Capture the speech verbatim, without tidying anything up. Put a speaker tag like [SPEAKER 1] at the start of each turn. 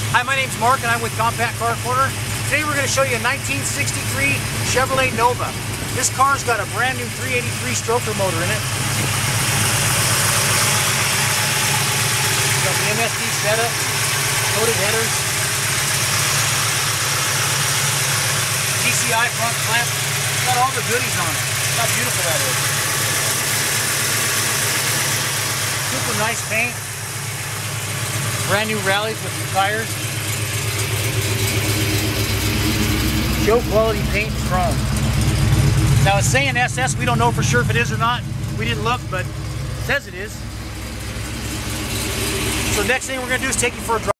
[SPEAKER 1] Hi, my name's Mark and I'm with Compact Car Corner. Today we're going to show you a nineteen sixty-three Chevrolet Nova. This car's got a brand new three eighty-three stroker motor in it. Got the M S D setup, coated headers, T C I front clamp. Got all the goodies on it. Look how beautiful that is. Super nice paint. Brand new rallies with new tires. Show quality paint and chrome. Now it's saying S S, we don't know for sure if it is or not. We didn't look, but it says it is. So next thing we're going to do is take you for a drive.